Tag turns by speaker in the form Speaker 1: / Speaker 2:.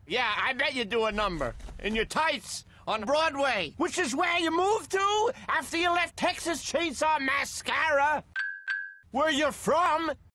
Speaker 1: Yeah, I bet you do a number. In your tights on Broadway, which is where you moved to after you left Texas Chainsaw Mascara. Where you're from.